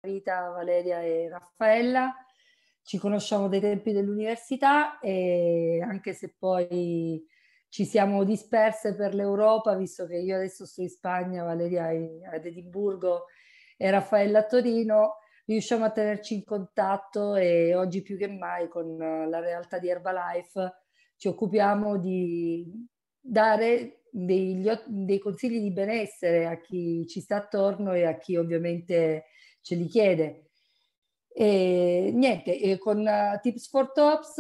Rita, Valeria e Raffaella. Ci conosciamo dai tempi dell'università e anche se poi ci siamo disperse per l'Europa, visto che io adesso sto in Spagna, Valeria ad Edimburgo e Raffaella a Torino, riusciamo a tenerci in contatto e oggi più che mai con la realtà di Herbalife ci occupiamo di dare dei consigli di benessere a chi ci sta attorno e a chi ovviamente ce li chiede. E niente, con Tips for Tops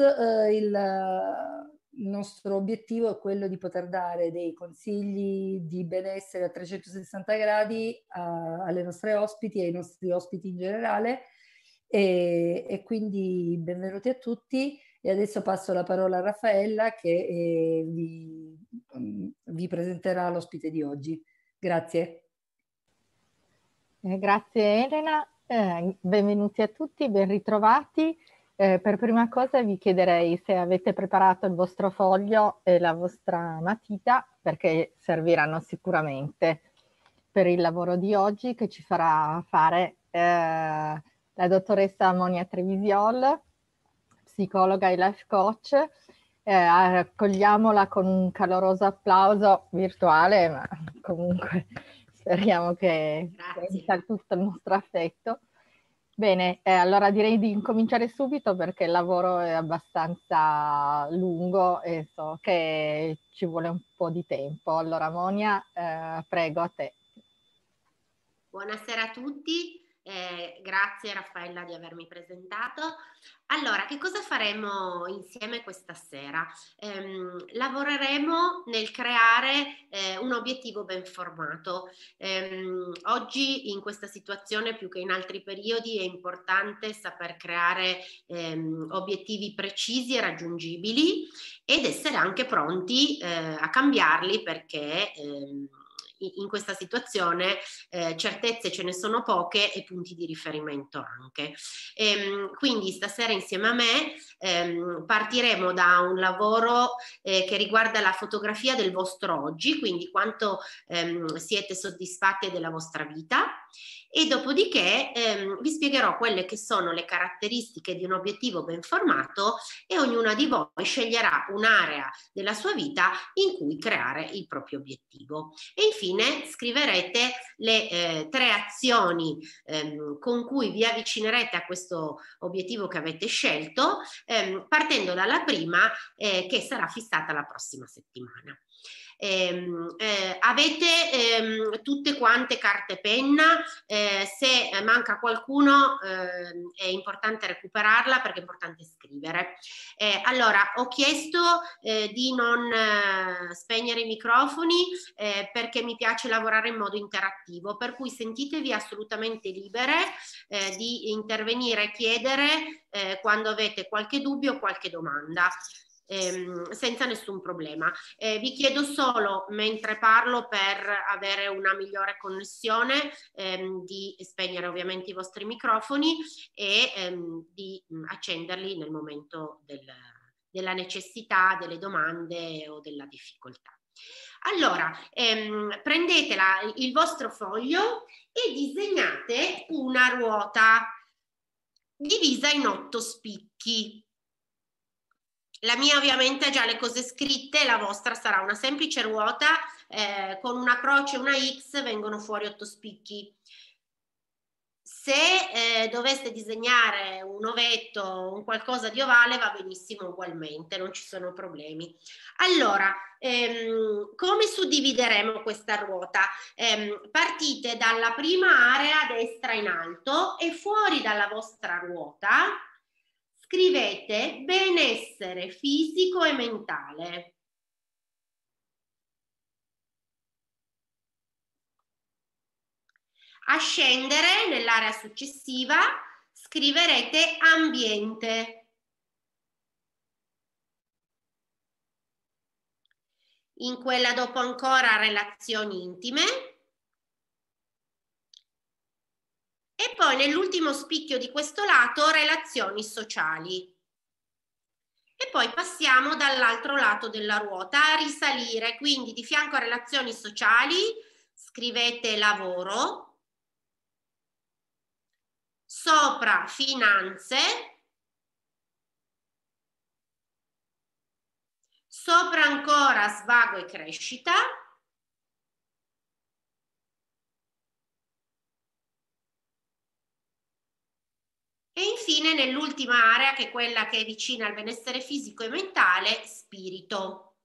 il nostro obiettivo è quello di poter dare dei consigli di benessere a 360 gradi alle nostre ospiti e ai nostri ospiti in generale. E quindi benvenuti a tutti e adesso passo la parola a Raffaella che vi presenterà l'ospite di oggi. Grazie. Grazie Elena, benvenuti a tutti, ben ritrovati. Per prima cosa vi chiederei se avete preparato il vostro foglio e la vostra matita, perché serviranno sicuramente per il lavoro di oggi che ci farà fare la dottoressa Monia Trevisiol, psicologa e life coach. Accogliamola con un caloroso applauso virtuale, ma comunque speriamo che senta tutto il nostro affetto. Bene, allora direi di incominciare subito perché il lavoro è abbastanza lungo e so che ci vuole un po' di tempo. Allora Monia, prego, a te. Buonasera a tutti. Grazie Raffaella di avermi presentato. Allora, che cosa faremo insieme questa sera? Lavoreremo nel creare un obiettivo ben formato. Oggi in questa situazione più che in altri periodi è importante saper creare obiettivi precisi e raggiungibili ed essere anche pronti a cambiarli perché in questa situazione certezze ce ne sono poche e punti di riferimento anche. Quindi stasera insieme a me partiremo da un lavoro che riguarda la fotografia del vostro oggi, quindi quanto siete soddisfatti della vostra vita, e dopodiché vi spiegherò quelle che sono le caratteristiche di un obiettivo ben formato e ognuna di voi sceglierà un'area della sua vita in cui creare il proprio obiettivo. E infine scriverete le 3 azioni con cui vi avvicinerete a questo obiettivo che avete scelto, partendo dalla prima che sarà fissata la prossima settimana. Avete tutte quante carta e penna, se manca qualcuno è importante recuperarla perché è importante scrivere. Allora ho chiesto di non spegnere i microfoni perché mi piace lavorare in modo interattivo, per cui sentitevi assolutamente libere di intervenire e chiedere quando avete qualche dubbio o qualche domanda. Senza nessun problema. Vi chiedo solo, mentre parlo, per avere una migliore connessione, di spegnere ovviamente i vostri microfoni e di accenderli nel momento della necessità, delle domande o della difficoltà. Allora, prendete il vostro foglio e disegnate una ruota divisa in 8 spicchi. La mia ovviamente ha già le cose scritte, la vostra sarà una semplice ruota con una croce e una X, vengono fuori 8 spicchi. Se doveste disegnare un ovetto, un qualcosa di ovale, va benissimo ugualmente, non ci sono problemi. Allora, come suddivideremo questa ruota? Partite dalla prima area a destra in alto e fuori dalla vostra ruota scrivete benessere fisico e mentale. A scendere nell'area successiva scriverete ambiente. In quella dopo ancora relazioni intime. E poi nell'ultimo spicchio di questo lato relazioni sociali. E poi passiamo dall'altro lato della ruota a risalire, quindi di fianco a relazioni sociali scrivete lavoro, sopra finanze, sopra ancora svago e crescita, e infine nell'ultima area, che è quella che è vicina al benessere fisico e mentale, spirito.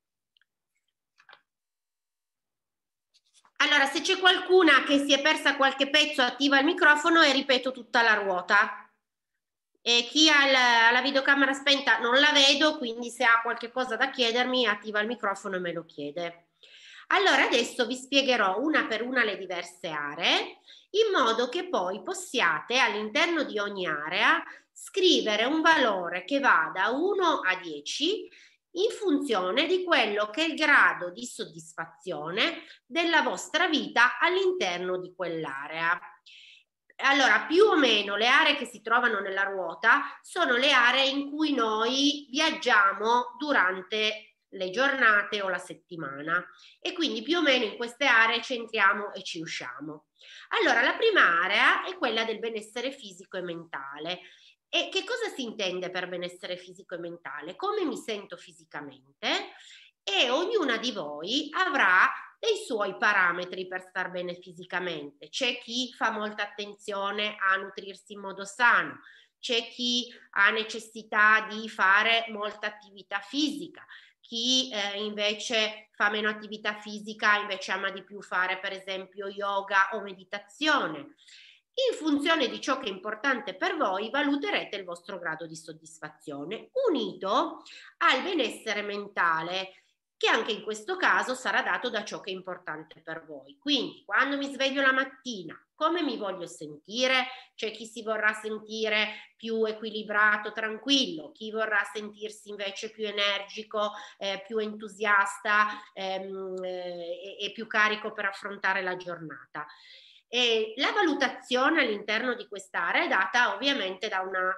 Allora, se c'è qualcuna che si è persa qualche pezzo, attiva il microfono e ripeto tutta la ruota. E chi ha la videocamera spenta non la vedo, quindi se ha qualche cosa da chiedermi attiva il microfono e me lo chiede. Allora adesso vi spiegherò una per una le diverse aree, in modo che poi possiate all'interno di ogni area scrivere un valore che va da 1 a 10 in funzione di quello che è il grado di soddisfazione della vostra vita all'interno di quell'area. Allora, più o meno le aree che si trovano nella ruota sono le aree in cui noi viaggiamo durante le giornate o la settimana, e quindi più o meno in queste aree ci entriamo e ci usciamo. Allora, la prima area è quella del benessere fisico e mentale. E che cosa si intende per benessere fisico e mentale? Come mi sento fisicamente, e ognuna di voi avrà dei suoi parametri per star bene fisicamente. C'è chi fa molta attenzione a nutrirsi in modo sano, c'è chi ha necessità di fare molta attività fisica, chi invece fa meno attività fisica invece ama di più fare per esempio yoga o meditazione. In funzione di ciò che è importante per voi valuterete il vostro grado di soddisfazione, unito al benessere mentale, che anche in questo caso sarà dato da ciò che è importante per voi. Quindi quando mi sveglio la mattina, come mi voglio sentire? C'è chi si vorrà sentire più equilibrato, tranquillo, chi vorrà sentirsi invece più energico, più entusiasta e più carico per affrontare la giornata. E la valutazione all'interno di quest'area è data ovviamente da una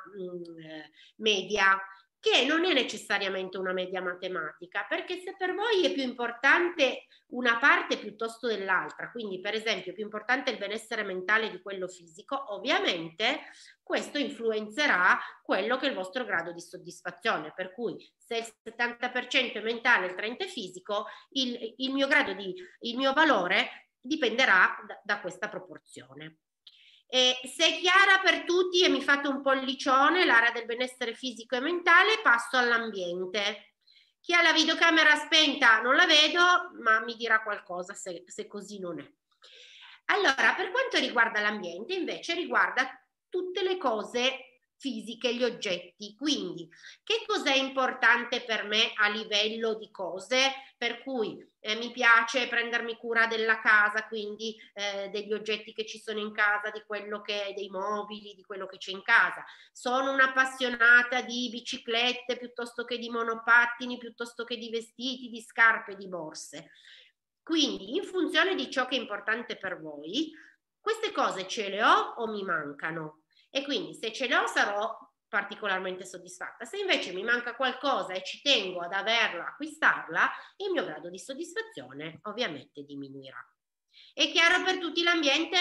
media, che non è necessariamente una media matematica, perché se per voi è più importante una parte piuttosto dell'altra, quindi per esempio è più importante il benessere mentale di quello fisico, ovviamente questo influenzerà quello che è il vostro grado di soddisfazione, per cui se il 70% è mentale e il 30% è fisico, il mio valore dipenderà da questa proporzione. Se è chiara per tutti e mi fate un pollicione l'area del benessere fisico e mentale, passo all'ambiente. Chi ha la videocamera spenta non la vedo, ma mi dirà qualcosa se così non è. Allora, per quanto riguarda l'ambiente, invece riguarda tutte le cose fisiche, gli oggetti. Quindi che cos'è importante per me a livello di cose, per cui mi piace prendermi cura della casa, quindi degli oggetti che ci sono in casa, di quello che è dei mobili, di quello che c'è in casa. Sono un'appassionata di biciclette piuttosto che di monopattini, piuttosto che di vestiti, di scarpe, di borse. Quindi in funzione di ciò che è importante per voi, queste cose ce le ho o mi mancano? E quindi se ce l'ho sarò particolarmente soddisfatta. Se invece mi manca qualcosa e ci tengo ad averla, acquistarla, il mio grado di soddisfazione ovviamente diminuirà. È chiaro per tutti l'ambiente?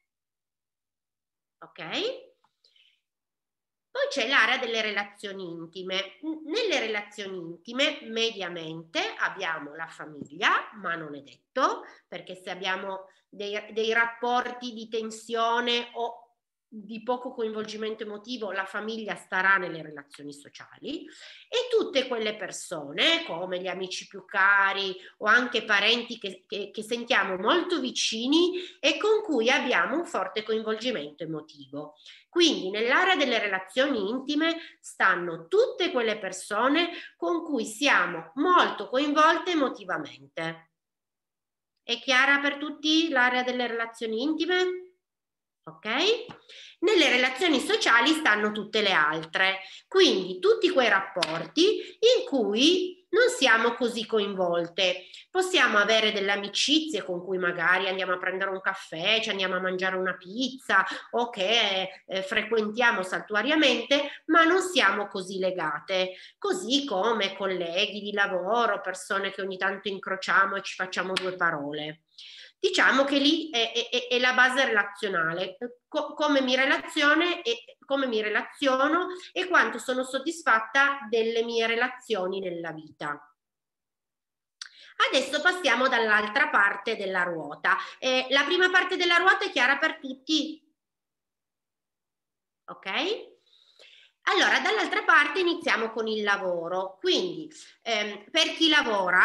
Ok? Poi c'è l'area delle relazioni intime. Nelle relazioni intime, mediamente, abbiamo la famiglia, ma non è detto, perché se abbiamo dei rapporti di tensione o di poco coinvolgimento emotivo, la famiglia starà nelle relazioni sociali, e tutte quelle persone, come gli amici più cari o anche parenti che sentiamo molto vicini e con cui abbiamo un forte coinvolgimento emotivo. Quindi nell'area delle relazioni intime stanno tutte quelle persone con cui siamo molto coinvolte emotivamente. È chiara per tutti l'area delle relazioni intime? Ok? Nelle relazioni sociali stanno tutte le altre, quindi tutti quei rapporti in cui non siamo così coinvolte. Possiamo avere delle amicizie con cui magari andiamo a prendere un caffè, ci andiamo a mangiare una pizza o che frequentiamo saltuariamente, ma non siamo così legate, così come colleghi di lavoro, persone che ogni tanto incrociamo e ci facciamo due parole. diciamo che lì è la base relazionale, come mi relaziono e quanto sono soddisfatta delle mie relazioni nella vita. Adesso passiamo dall'altra parte della ruota. La prima parte della ruota è chiara per tutti? Ok? Allora, dall'altra parte iniziamo con il lavoro. Quindi, per chi lavora,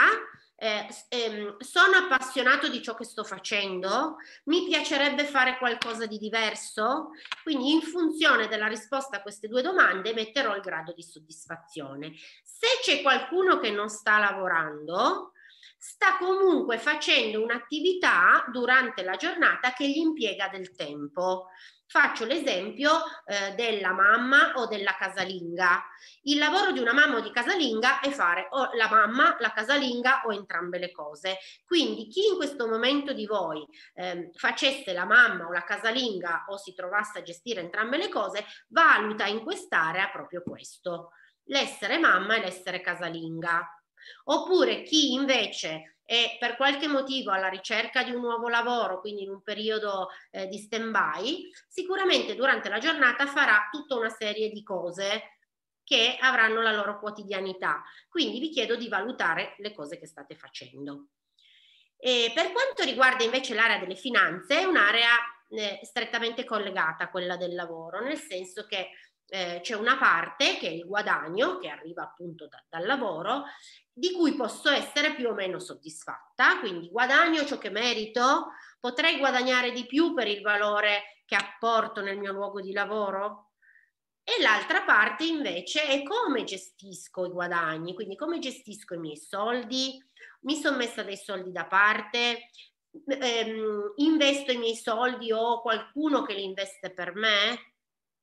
sono appassionato di ciò che sto facendo? Mi piacerebbe fare qualcosa di diverso? Quindi, in funzione della risposta a queste due domande, metterò il grado di soddisfazione. Se c'è qualcuno che non sta lavorando, sta comunque facendo un'attività durante la giornata che gli impiega del tempo. Faccio l'esempio della mamma o della casalinga. Il lavoro di una mamma o di casalinga è fare o la mamma, la casalinga o entrambe le cose. Quindi chi in questo momento di voi facesse la mamma o la casalinga o si trovasse a gestire entrambe le cose, valuta in quest'area proprio questo, l'essere mamma e l'essere casalinga. Oppure chi invece è per qualche motivo alla ricerca di un nuovo lavoro, quindi in un periodo di stand-by, sicuramente durante la giornata farà tutta una serie di cose che avranno la loro quotidianità. Quindi vi chiedo di valutare le cose che state facendo. Per quanto riguarda invece l'area delle finanze, è un'area strettamente collegata a quella del lavoro, nel senso che c'è una parte che è il guadagno, che arriva appunto dal lavoro, di cui posso essere più o meno soddisfatta, quindi guadagno ciò che merito, potrei guadagnare di più per il valore che apporto nel mio luogo di lavoro? E l'altra parte invece è come gestisco i guadagni, quindi come gestisco i miei soldi, mi sono messa dei soldi da parte, investo i miei soldi o ho qualcuno che li investe per me?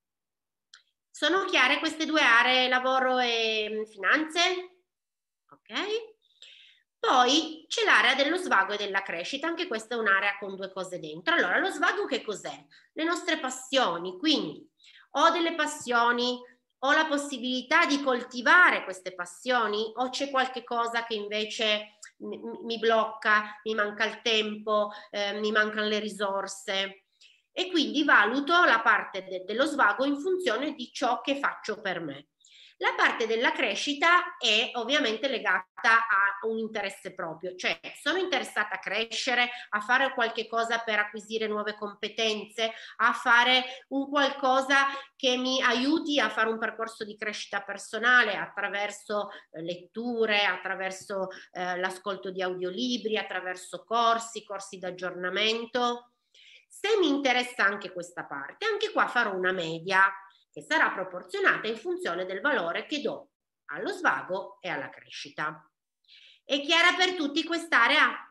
Sono chiare queste due aree, lavoro e finanze? Ok? Poi c'è l'area dello svago e della crescita, anche questa è un'area con due cose dentro. Allora, lo svago che cos'è? Le nostre passioni, quindi ho delle passioni, ho la possibilità di coltivare queste passioni o c'è qualche cosa che invece mi blocca, mi manca il tempo, mi mancano le risorse? E quindi valuto la parte dello svago in funzione di ciò che faccio per me. La parte della crescita è ovviamente legata a un interesse proprio, cioè sono interessata a crescere, a fare qualche cosa per acquisire nuove competenze, a fare un qualcosa che mi aiuti a fare un percorso di crescita personale attraverso letture, attraverso l'ascolto di audiolibri, attraverso corsi d'aggiornamento. Se mi interessa anche questa parte, anche qua farò una media che sarà proporzionata in funzione del valore che do allo svago e alla crescita. È chiara per tutti quest'area?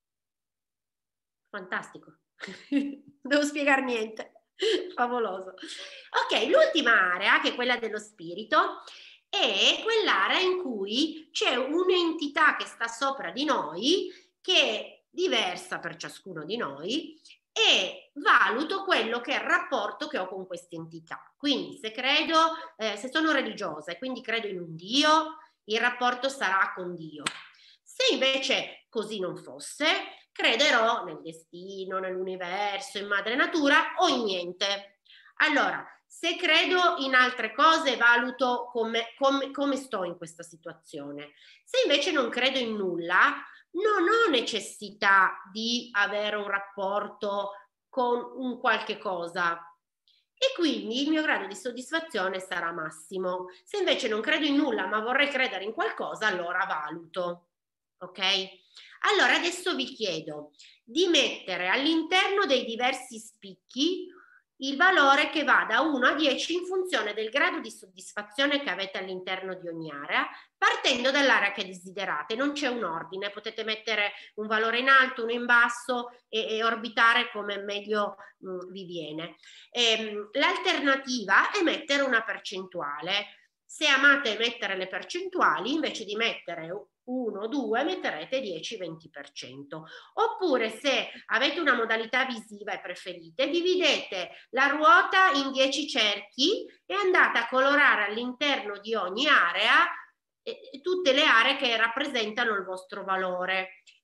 Fantastico. Non devo spiegare niente. Favoloso. Ok, l'ultima area, che è quella dello spirito, è quell'area in cui c'è un'entità che sta sopra di noi, che è diversa per ciascuno di noi, e valuto quello che è il rapporto che ho con questa entità. Quindi se credo, se sono religiosa e quindi credo in un Dio, il rapporto sarà con Dio. Se invece così non fosse, crederò nel destino, nell'universo, in madre natura o in niente. Allora, se credo in altre cose, valuto come sto in questa situazione. Se invece non credo in nulla, non ho necessità di avere un rapporto con un qualche cosa e quindi il mio grado di soddisfazione sarà massimo. Se invece non credo in nulla ma vorrei credere in qualcosa, allora valuto. Ok? Allora adesso vi chiedo di mettere all'interno dei diversi spicchi il valore che va da 1 a 10 in funzione del grado di soddisfazione che avete all'interno di ogni area, partendo dall'area che desiderate. Non c'è un ordine, potete mettere un valore in alto, uno in basso e orbitare come meglio vi viene. L'alternativa è mettere una percentuale. Se amate mettere le percentuali, invece di mettere 1, 2, metterete 10-20%. Oppure se avete una modalità visiva e preferite, dividete la ruota in 10 cerchi e andate a colorare all'interno di ogni area tutte le aree che rappresentano il vostro valore.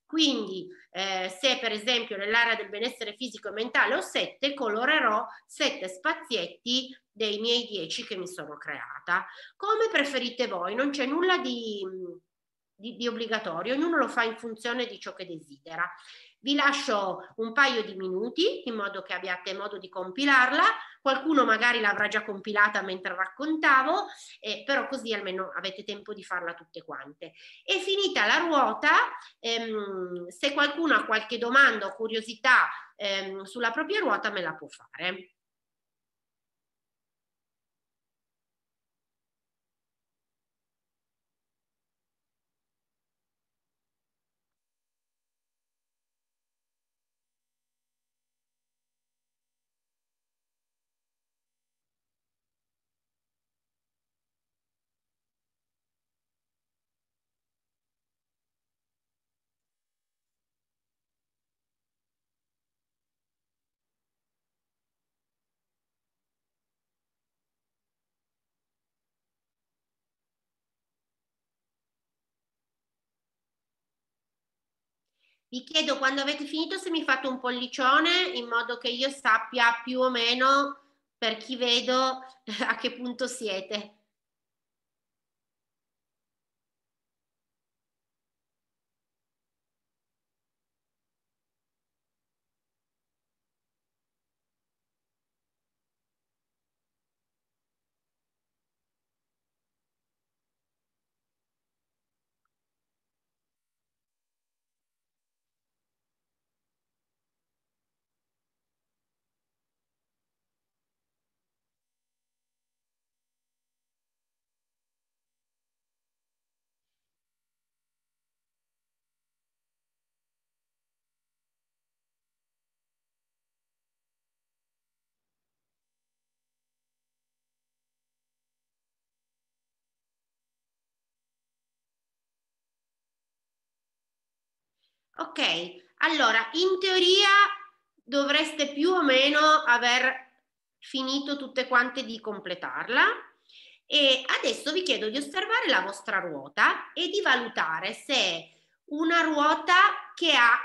Quindi se per esempio nell'area del benessere fisico e mentale ho 7, colorerò 7 spazietti dei miei 10 che mi sono creata. Come preferite voi, non c'è nulla di obbligatorio, ognuno lo fa in funzione di ciò che desidera. Vi lascio un paio di minuti in modo che abbiate modo di compilarla. Qualcuno magari l'avrà già compilata mentre raccontavo, però così almeno avete tempo di farla tutte quante. E finita la ruota, se qualcuno ha qualche domanda o curiosità sulla propria ruota me la può fare. Vi chiedo quando avete finito se mi fate un pollicione in modo che io sappia più o meno, per chi vedo, a che punto siete. Ok, allora in teoria dovreste più o meno aver finito tutte quante di completarla e adesso vi chiedo di osservare la vostra ruota e di valutare se è una ruota che ha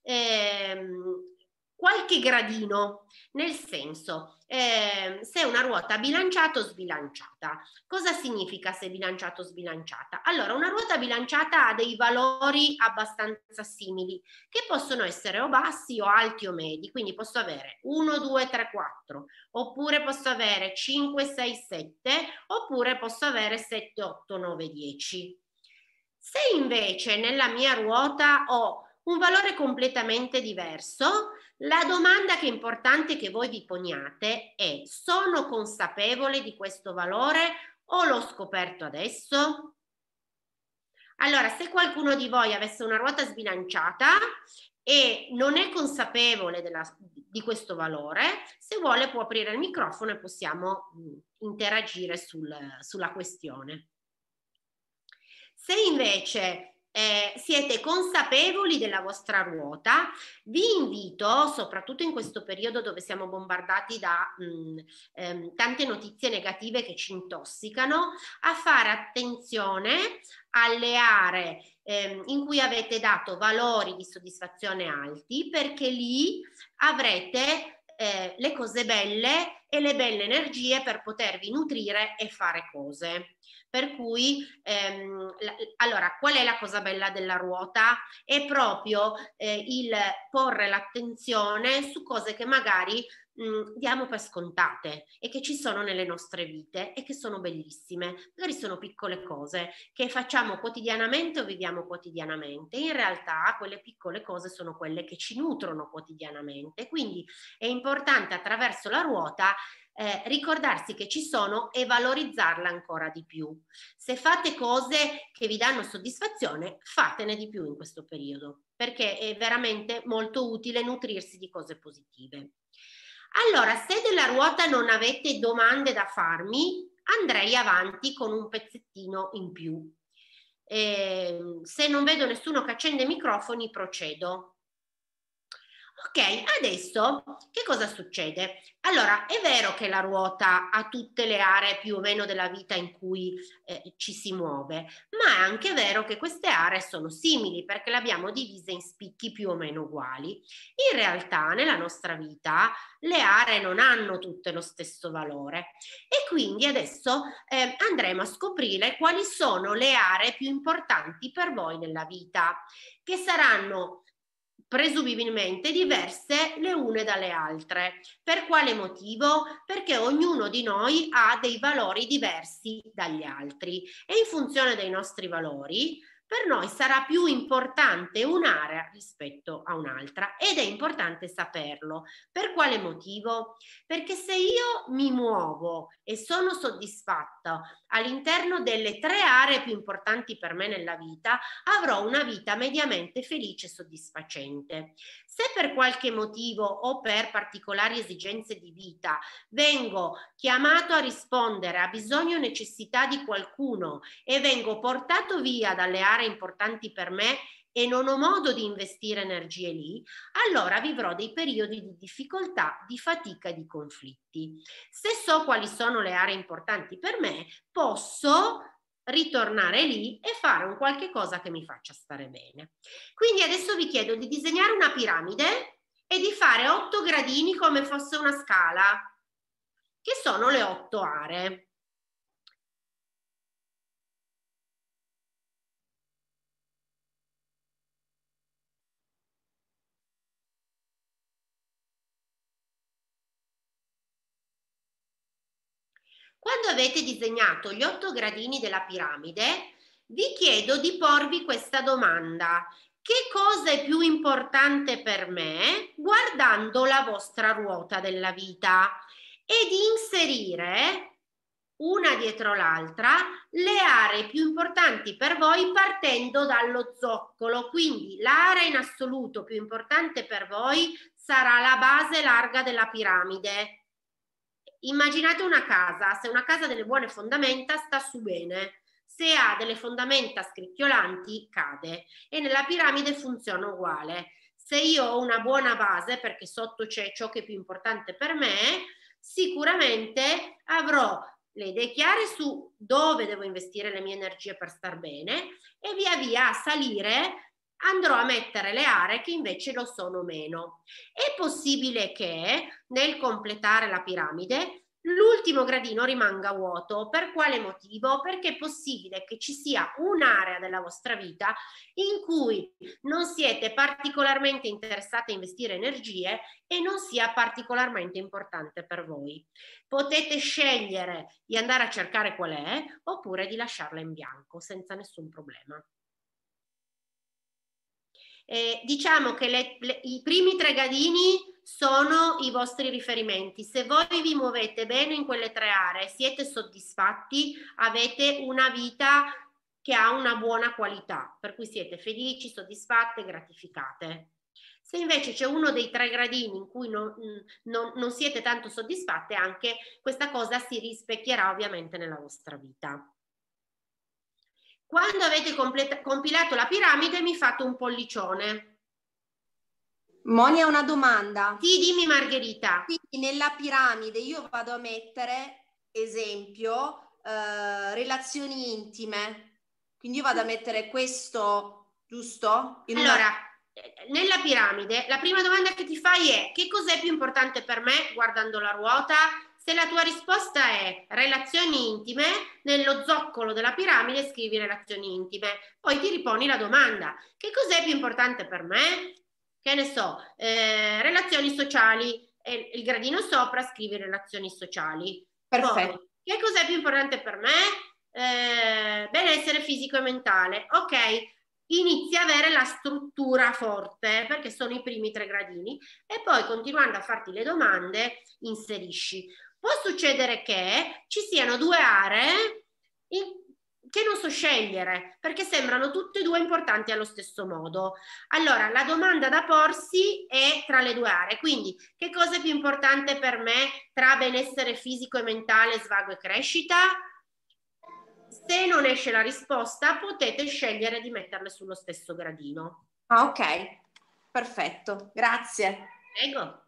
qualche gradino, nel senso se è una ruota bilanciata o sbilanciata. Cosa significa se è bilanciata o sbilanciata? Allora, una ruota bilanciata ha dei valori abbastanza simili, che possono essere o bassi o alti o medi, quindi posso avere 1, 2, 3, 4, oppure posso avere 5, 6, 7, oppure posso avere 7, 8, 9, 10. Se invece nella mia ruota ho un valore completamente diverso, la domanda che è importante che voi vi poniate è: sono consapevole di questo valore o l'ho scoperto adesso? Allora, se qualcuno di voi avesse una ruota sbilanciata e non è consapevole di questo valore, se vuole può aprire il microfono e possiamo interagire sulla questione. Se invece siete consapevoli della vostra ruota, vi invito, soprattutto in questo periodo dove siamo bombardati da tante notizie negative che ci intossicano, a fare attenzione alle aree in cui avete dato valori di soddisfazione alti, perché lì avrete le cose belle e le belle energie per potervi nutrire e fare cose. Per cui, allora, qual è la cosa bella della ruota? È proprio il porre l'attenzione su cose che magari diamo per scontate e che ci sono nelle nostre vite e che sono bellissime. Magari sono piccole cose che facciamo quotidianamente o viviamo quotidianamente. In realtà quelle piccole cose sono quelle che ci nutrono quotidianamente. Quindi è importante attraverso la ruota ricordarsi che ci sono e valorizzarla ancora di più. Se fate cose che vi danno soddisfazione, fatene di più in questo periodo, perché è veramente molto utile nutrirsi di cose positive. Allora, se della ruota non avete domande da farmi, andrei avanti con un pezzettino in più. Se non vedo nessuno che accende i microfoni, procedo. Ok, adesso che cosa succede? Allora, è vero che la ruota ha tutte le aree più o meno della vita in cui ci si muove, ma è anche vero che queste aree sono simili perché le abbiamo divise in spicchi più o meno uguali. In realtà, nella nostra vita, le aree non hanno tutte lo stesso valore e quindi adesso andremo a scoprire quali sono le aree più importanti per voi nella vita, che saranno presumibilmente diverse le une dalle altre. Per quale motivo? Perché ognuno di noi ha dei valori diversi dagli altri e in funzione dei nostri valori per noi sarà più importante un'area rispetto a un'altra ed è importante saperlo. Per quale motivo? Perché se io mi muovo e sono soddisfatta all'interno delle 3 aree più importanti per me nella vita, avrò una vita mediamente felice e soddisfacente. Se per qualche motivo o per particolari esigenze di vita vengo chiamato a rispondere a bisogno o necessità di qualcuno e vengo portato via dalle aree importanti per me e non ho modo di investire energie lì, allora vivrò dei periodi di difficoltà, di fatica e di conflitti. Se so quali sono le aree importanti per me, posso ritornare lì e fare un qualche cosa che mi faccia stare bene. Quindi adesso vi chiedo di disegnare una piramide e di fare 8 gradini come fosse una scala, che sono le 8 aree. Quando avete disegnato gli 8 gradini della piramide, vi chiedo di porvi questa domanda: che cosa è più importante per me guardando la vostra ruota della vita? E di inserire una dietro l'altra le aree più importanti per voi partendo dallo zoccolo. Quindi l'area in assoluto più importante per voi sarà la base larga della piramide. Immaginate una casa, se una casa ha delle buone fondamenta sta su bene, se ha delle fondamenta scricchiolanti cade e nella piramide funziona uguale. Se io ho una buona base, perché sotto c'è ciò che è più importante per me, sicuramente avrò le idee chiare su dove devo investire le mie energie per star bene e via via a salire andrò a mettere le aree che invece lo sono meno. È possibile che nel completare la piramide l'ultimo gradino rimanga vuoto. Per quale motivo? Perché è possibile che ci sia un'area della vostra vita in cui non siete particolarmente interessati a investire energie e non sia particolarmente importante per voi. Potete scegliere di andare a cercare qual è oppure di lasciarla in bianco senza nessun problema. Diciamo che i primi 3 gradini sono i vostri riferimenti. Se voi vi muovete bene in quelle 3 aree, siete soddisfatti, avete una vita che ha una buona qualità, per cui siete felici, soddisfatte, gratificate. Se invece c'è uno dei 3 gradini in cui non siete tanto soddisfatte, anche questa cosa si rispecchierà ovviamente nella vostra vita. Quando avete compilato la piramide mi fate un pollicione. Monia, una domanda. Sì, dimmi Margherita. Quindi nella piramide io vado a mettere, esempio, relazioni intime. Quindi io vado a mettere questo, giusto? Allora, nella piramide la prima domanda che ti fai è: che cos'è più importante per me guardando la ruota? Se la tua risposta è relazioni intime, nello zoccolo della piramide scrivi relazioni intime. Poi ti riponi la domanda: che cos'è più importante per me? Che ne so, relazioni sociali. E il gradino sopra scrivi relazioni sociali. Perfetto. Poi, che cos'è più importante per me? Benessere fisico e mentale. Ok, inizia a avere la struttura forte perché sono i primi 3 gradini e poi continuando a farti le domande inserisci. Può succedere che ci siano 2 aree che non so scegliere perché sembrano tutte e 2 importanti allo stesso modo. Allora la domanda da porsi è tra le 2 aree, quindi che cosa è più importante per me tra benessere fisico e mentale, svago e crescita? Se non esce la risposta potete scegliere di metterle sullo stesso gradino. Ah, ok. Perfetto, grazie. Prego.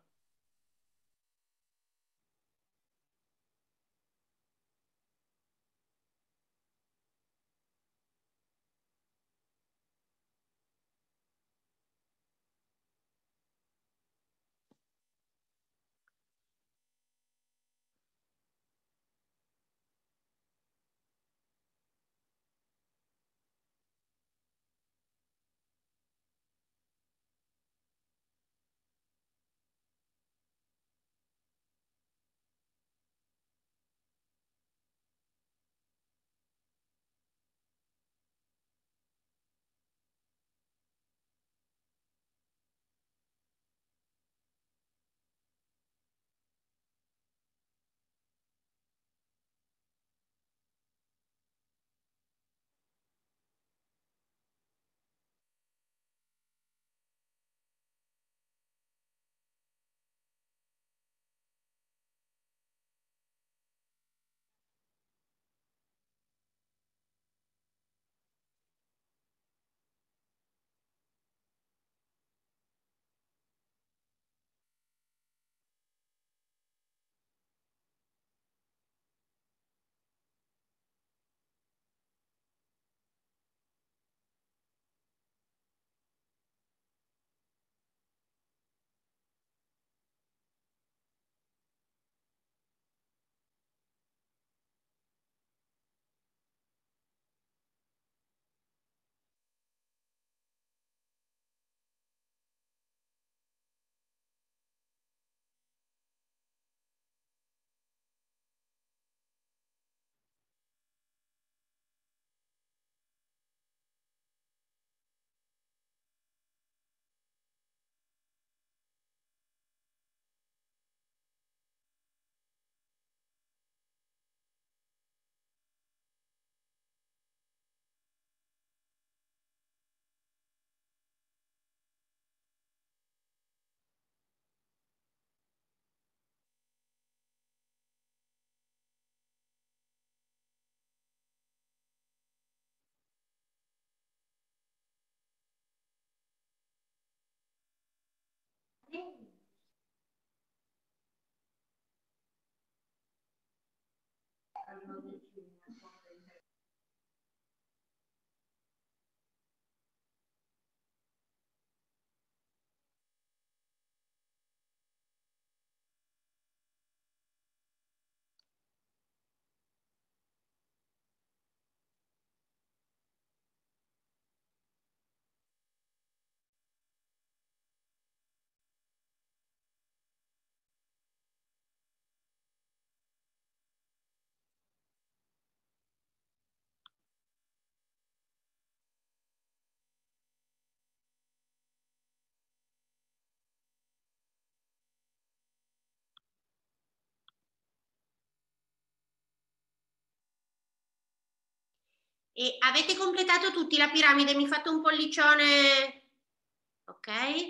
E avete completato tutti la piramide? Mi fate un pollicione? Ok?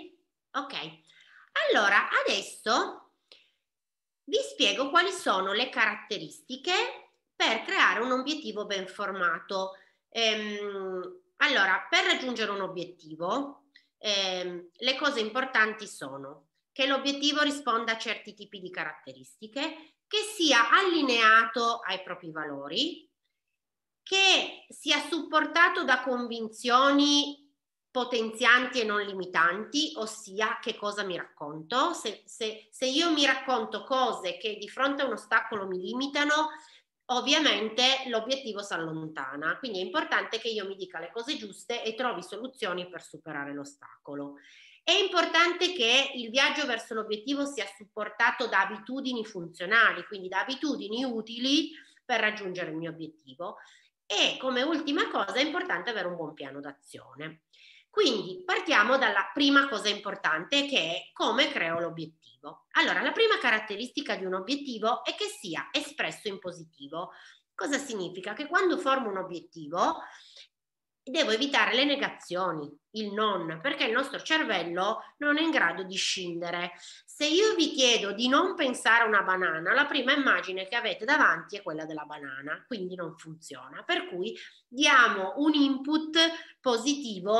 Ok. Allora, adesso vi spiego quali sono le caratteristiche per creare un obiettivo ben formato. Allora, per raggiungere un obiettivo, le cose importanti sono che l'obiettivo risponda a certi tipi di caratteristiche, che sia allineato ai propri valori, che sia supportato da convinzioni potenzianti e non limitanti, ossia che cosa mi racconto. Se io mi racconto cose che di fronte a un ostacolo mi limitano, ovviamente l'obiettivo si allontana. Quindi è importante che io mi dica le cose giuste e trovi soluzioni per superare l'ostacolo. È importante che il viaggio verso l'obiettivo sia supportato da abitudini funzionali, quindi da abitudini utili per raggiungere il mio obiettivo. E come ultima cosa è importante avere un buon piano d'azione. Quindi partiamo dalla prima cosa importante, che è come creo l'obiettivo. Allora, la prima caratteristica di un obiettivo è che sia espresso in positivo. Cosa significa? Che quando formo un obiettivo devo evitare le negazioni, il non, perché il nostro cervello non è in grado di scindere. Se io vi chiedo di non pensare a una banana, la prima immagine che avete davanti è quella della banana, quindi non funziona. Per cui diamo un input positivo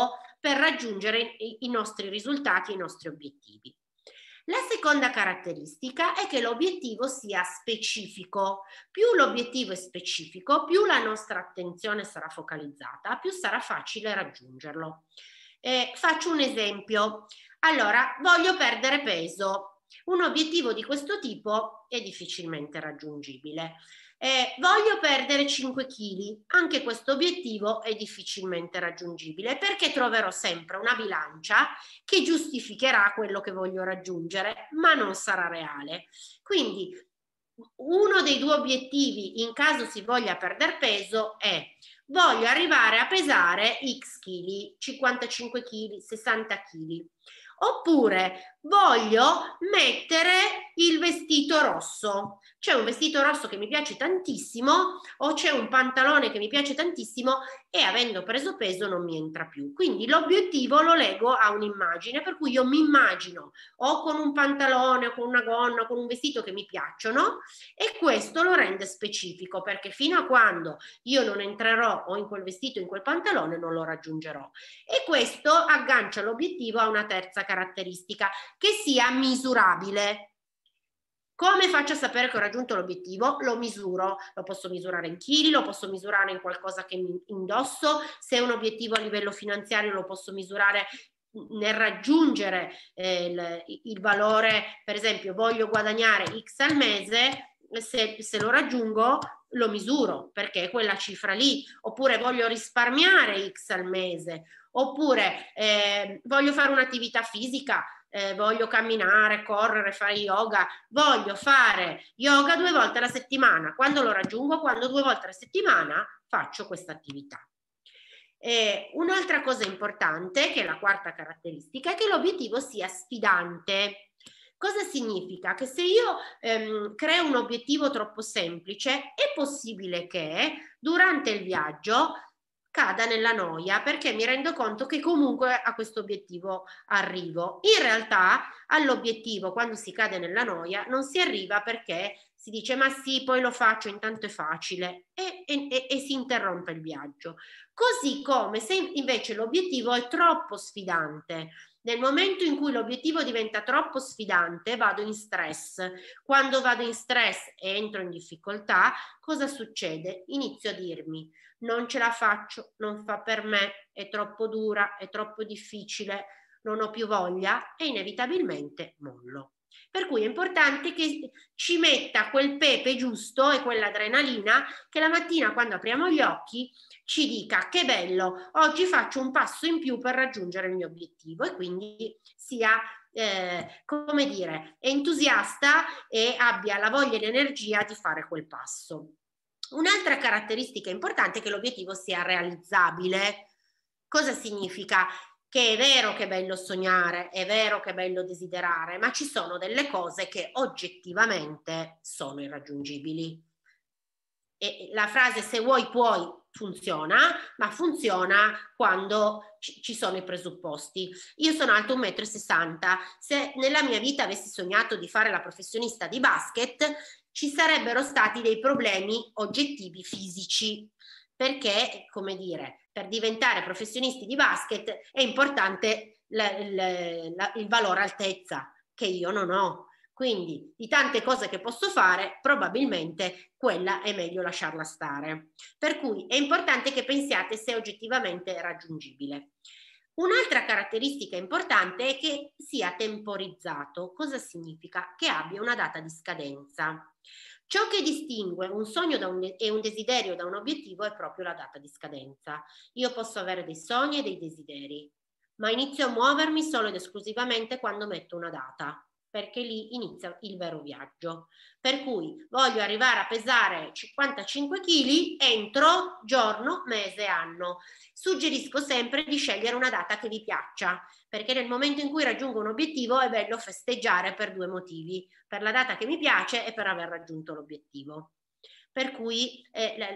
per raggiungere i nostri risultati, i nostri obiettivi. La seconda caratteristica è che l'obiettivo sia specifico. Più l'obiettivo è specifico, più la nostra attenzione sarà focalizzata, più sarà facile raggiungerlo. Faccio un esempio. Allora, voglio perdere peso. Un obiettivo di questo tipo è difficilmente raggiungibile. Voglio perdere 5 kg, anche questo obiettivo è difficilmente raggiungibile perché troverò sempre una bilancia che giustificherà quello che voglio raggiungere, ma non sarà reale. Quindi uno dei due obiettivi in caso si voglia perdere peso è: voglio arrivare a pesare X kg, 55 kg, 60 kg. Oppure voglio mettere il vestito rosso. C'è un vestito rosso che mi piace tantissimo o c'è un pantalone che mi piace tantissimo e avendo preso peso non mi entra più. Quindi l'obiettivo lo lego a un'immagine, per cui io mi immagino o con un pantalone o con una gonna o con un vestito che mi piacciono e questo lo rende specifico perché fino a quando io non entrerò o in quel vestito o in quel pantalone non lo raggiungerò. E questo aggancia l'obiettivo a una terza caratteristica, che sia misurabile. Come faccio a sapere che ho raggiunto l'obiettivo? Lo misuro, lo posso misurare in chili, lo posso misurare in qualcosa che mi indosso, se è un obiettivo a livello finanziario lo posso misurare nel raggiungere il valore, per esempio voglio guadagnare X al mese, se lo raggiungo lo misuro perché è quella cifra lì, oppure voglio risparmiare X al mese, oppure voglio fare un'attività fisica, voglio camminare, correre, fare yoga, voglio fare yoga 2 volte alla settimana, quando lo raggiungo? Quando 2 volte alla settimana faccio questa attività. Un'altra cosa importante, che è la quarta caratteristica, è che l'obiettivo sia sfidante. Cosa significa? Che se io creo un obiettivo troppo semplice, è possibile che durante il viaggio cada nella noia perché mi rendo conto che comunque a questo obiettivo arrivo. In realtà all'obiettivo quando si cade nella noia non si arriva perché si dice ma sì, poi lo faccio, intanto è facile e si interrompe il viaggio. Così come se invece l'obiettivo è troppo sfidante. Nel momento in cui l'obiettivo diventa troppo sfidante, vado in stress. Quando vado in stress e entro in difficoltà, cosa succede? Inizio a dirmi: non ce la faccio, non fa per me, è troppo dura, è troppo difficile, non ho più voglia e inevitabilmente mollo. Per cui è importante che ci metta quel pepe giusto e quell'adrenalina che la mattina quando apriamo gli occhi ci dica: che bello, oggi faccio un passo in più per raggiungere il mio obiettivo, e quindi sia come dire, entusiasta e abbia la voglia e l'energia di fare quel passo. Un'altra caratteristica importante è che l'obiettivo sia realizzabile. Cosa significa? Che è vero che è bello sognare, è vero che è bello desiderare, ma ci sono delle cose che oggettivamente sono irraggiungibili. E la frase "se vuoi puoi" funziona, ma funziona quando ci sono i presupposti. Io sono alto 1,60 m, se nella mia vita avessi sognato di fare la professionista di basket, ci sarebbero stati dei problemi oggettivi fisici, perché, come dire, per diventare professionisti di basket è importante il valore altezza, che io non ho. Quindi di tante cose che posso fare, probabilmente quella è meglio lasciarla stare. Per cui è importante che pensiate se è oggettivamente raggiungibile. Un'altra caratteristica importante è che sia temporizzato. Cosa significa? Che abbia una data di scadenza. Ciò che distingue un sogno e un desiderio da un obiettivo è proprio la data di scadenza. Io posso avere dei sogni e dei desideri, ma inizio a muovermi solo ed esclusivamente quando metto una data, perché lì inizia il vero viaggio. Per cui voglio arrivare a pesare 55 kg entro giorno, mese, anno. Suggerisco sempre di scegliere una data che vi piaccia, perché nel momento in cui raggiungo un obiettivo è bello festeggiare per 2 motivi: per la data che mi piace e per aver raggiunto l'obiettivo. Per cui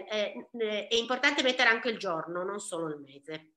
è importante mettere anche il giorno, non solo il mese.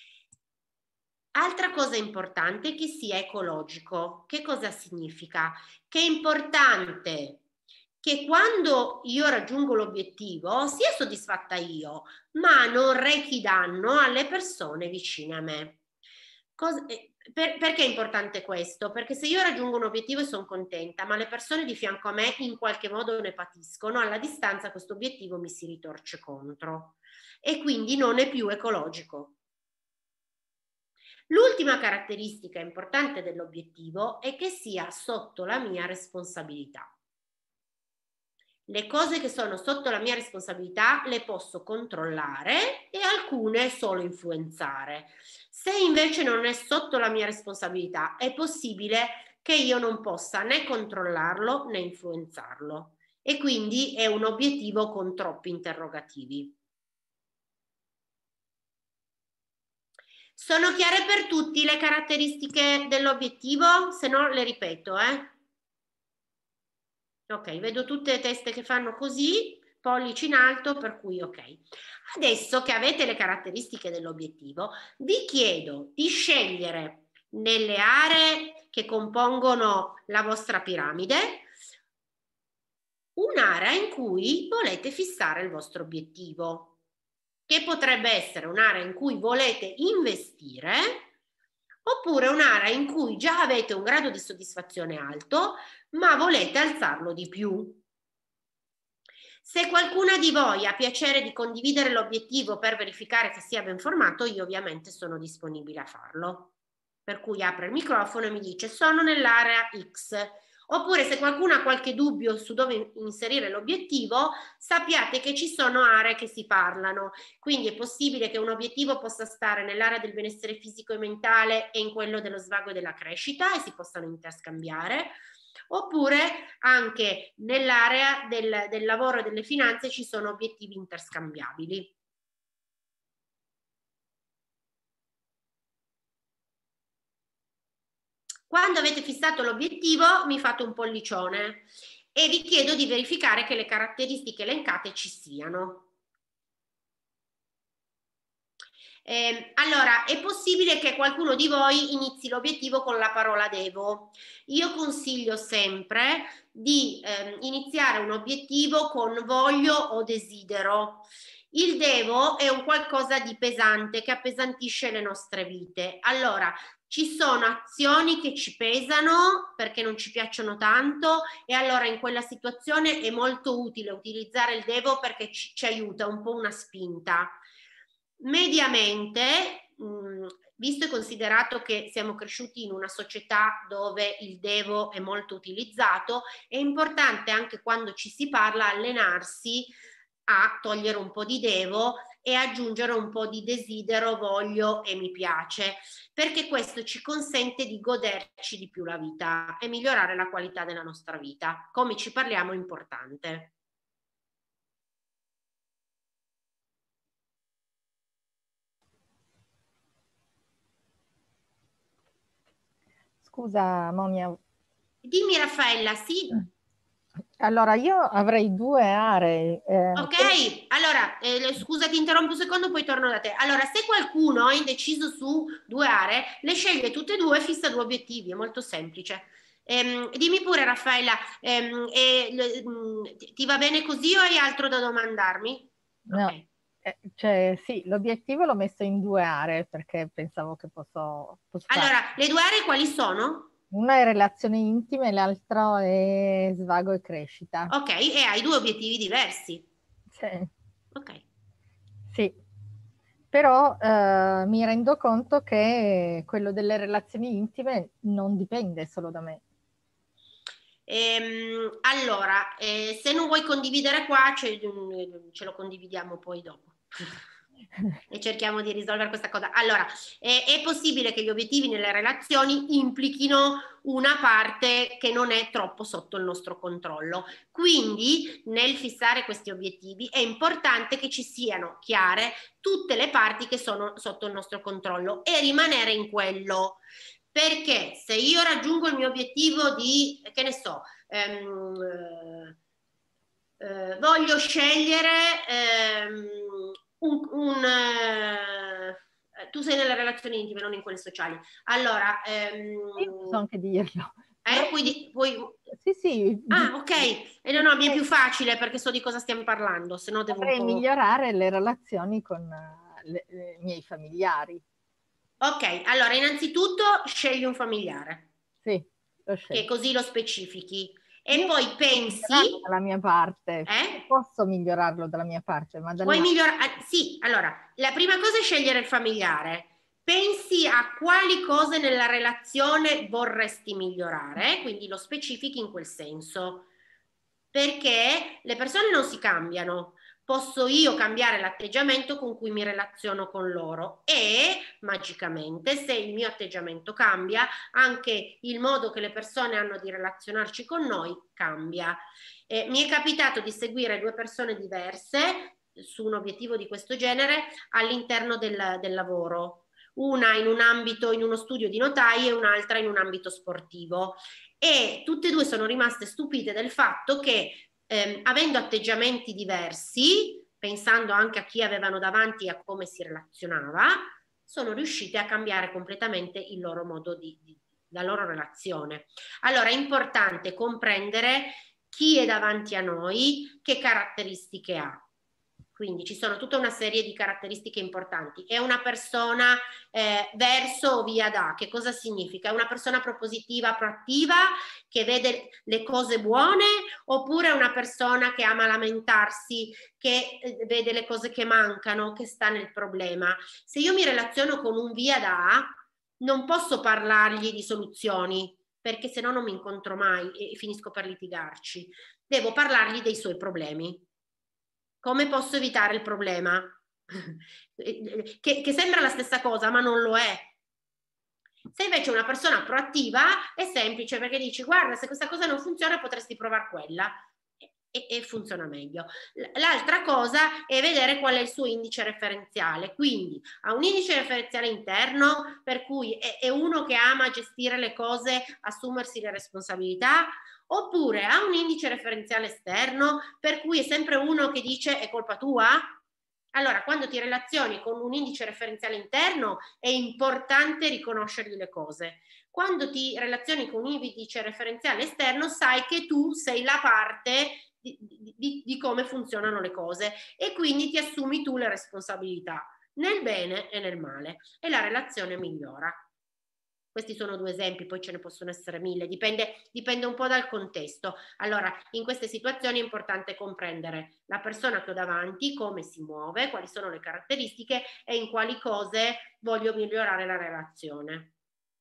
Altra cosa importante è che sia ecologico. Che cosa significa? Che è importante che quando io raggiungo l'obiettivo sia soddisfatta io, ma non rechi danno alle persone vicine a me. Perché è importante questo? Perché se io raggiungo un obiettivo e sono contenta, ma le persone di fianco a me in qualche modo ne patiscono, alla distanza questo obiettivo mi si ritorce contro e quindi non è più ecologico. L'ultima caratteristica importante dell'obiettivo è che sia sotto la mia responsabilità. Le cose che sono sotto la mia responsabilità le posso controllare e alcune solo influenzare. Se invece non è sotto la mia responsabilità, è possibile che io non possa né controllarlo né influenzarlo. E quindi è un obiettivo con troppi interrogativi. Sono chiare per tutti le caratteristiche dell'obiettivo? Se no le ripeto, Ok, vedo tutte le teste che fanno così, pollici in alto, per cui ok. Adesso che avete le caratteristiche dell'obiettivo, vi chiedo di scegliere nelle aree che compongono la vostra piramide un'area in cui volete fissare il vostro obiettivo, che potrebbe essere un'area in cui volete investire oppure un'area in cui già avete un grado di soddisfazione alto ma volete alzarlo di più. Se qualcuna di voi ha piacere di condividere l'obiettivo per verificare che sia ben formato, io ovviamente sono disponibile a farlo. Per cui apre il microfono e mi dice sono nell'area X. Oppure se qualcuno ha qualche dubbio su dove inserire l'obiettivo, sappiate che ci sono aree che si parlano. Quindi è possibile che un obiettivo possa stare nell'area del benessere fisico e mentale e in quello dello svago e della crescita e si possano interscambiare. Oppure anche nell'area del lavoro e delle finanze ci sono obiettivi interscambiabili. Quando avete fissato l'obiettivo mi fate un pollicione e vi chiedo di verificare che le caratteristiche elencate ci siano. Allora, è possibile che qualcuno di voi inizi l'obiettivo con la parola devo. Io consiglio sempre di iniziare un obiettivo con voglio o desidero. Il devo è un qualcosa di pesante che appesantisce le nostre vite. Allora, ci sono azioni che ci pesano perché non ci piacciono tanto e allora in quella situazione è molto utile utilizzare il devo perché ci aiuta un po' una spinta. Mediamente, visto e considerato che siamo cresciuti in una società dove il devo è molto utilizzato, è importante anche quando ci si parla allenarsi a togliere un po' di devo e aggiungere un po' di desidero, voglio e mi piace, perché questo ci consente di goderci di più la vita e migliorare la qualità della nostra vita. Come ci parliamo è importante. Scusa Monia. Dimmi Raffaella, sì. Allora io avrei due aree. Ok, allora scusa ti interrompo un secondo poi torno da te. Allora se qualcuno è indeciso su due aree, le sceglie tutte e due e fissa due obiettivi, è molto semplice. Dimmi pure Raffaella, ti va bene così o hai altro da domandarmi? No. Okay. Cioè, sì, l'obiettivo l'ho messo in due aree perché pensavo che posso Allora, fare. le due aree quali sono? Una è relazioni intime, l'altro è svago e crescita. Ok, e hai due obiettivi diversi. Sì. Ok. Sì, però mi rendo conto che quello delle relazioni intime non dipende solo da me. Allora, se non vuoi condividere qua, ce lo condividiamo poi dopo. E cerchiamo di risolvere questa cosa. Allora, è possibile che gli obiettivi nelle relazioni implichino una parte che non è troppo sotto il nostro controllo. Quindi, nel fissare questi obiettivi è importante che ci siano chiare tutte le parti che sono sotto il nostro controllo e rimanere in quello. Perché se io raggiungo il mio obiettivo di, che ne so, voglio scegliere tu sei nelle relazioni intime, non in quelle sociali. Allora, io posso anche dirlo. puoi... Sì, sì. Ah, ok. No, mi è più facile perché so di cosa stiamo parlando, se no devo un Vorrei po'... migliorare le relazioni con i miei familiari. Ok, allora innanzitutto scegli un familiare. Sì, lo scelgo. Che così lo specifichi. E Io poi pensi... dalla mia parte. Posso migliorarlo dalla mia parte, ma Vuoi migliorare? Sì, allora, la prima cosa è scegliere il familiare. Pensi a quali cose nella relazione vorresti migliorare, quindi lo specifichi in quel senso. Perché le persone non si cambiano. Posso io cambiare l'atteggiamento con cui mi relaziono con loro e magicamente se il mio atteggiamento cambia, anche il modo che le persone hanno di relazionarci con noi cambia. Mi è capitato di seguire 2 persone diverse su un obiettivo di questo genere all'interno del lavoro, una in un ambito, in uno studio di notai e un'altra in un ambito sportivo, e tutte e 2 sono rimaste stupite del fatto che avendo atteggiamenti diversi, pensando anche a chi avevano davanti e a come si relazionava, sono riuscite a cambiare completamente il loro modo la loro relazione. Allora è importante comprendere chi è davanti a noi, che caratteristiche ha. Quindi ci sono tutta una serie di caratteristiche importanti. È una persona verso o via da. Che cosa significa? È una persona propositiva, proattiva, che vede le cose buone, oppure è una persona che ama lamentarsi, che vede le cose che mancano, che sta nel problema. Se io mi relaziono con un via da, non posso parlargli di soluzioni, perché se no non mi incontro mai e finisco per litigarci. Devo parlargli dei suoi problemi. Come posso evitare il problema? che sembra la stessa cosa, ma non lo è. Se invece una persona proattiva è semplice, perché dici guarda, se questa cosa non funziona potresti provare quella e funziona meglio. L'altra cosa è vedere qual è il suo indice referenziale, quindi ha un indice referenziale interno per cui è uno che ama gestire le cose, assumersi le responsabilità, oppure ha un indice referenziale esterno per cui è sempre uno che dice è colpa tua. Allora, quando ti relazioni con un indice referenziale interno è importante riconoscergli le cose. Quando ti relazioni con un indice referenziale esterno sai che tu sei la parte di come funzionano le cose e quindi ti assumi tu le responsabilità nel bene e nel male e la relazione migliora. Questi sono 2 esempi, poi ce ne possono essere 1000, dipende un po' dal contesto. Allora, in queste situazioni è importante comprendere la persona che ho davanti, come si muove, quali sono le caratteristiche e in quali cose voglio migliorare la relazione.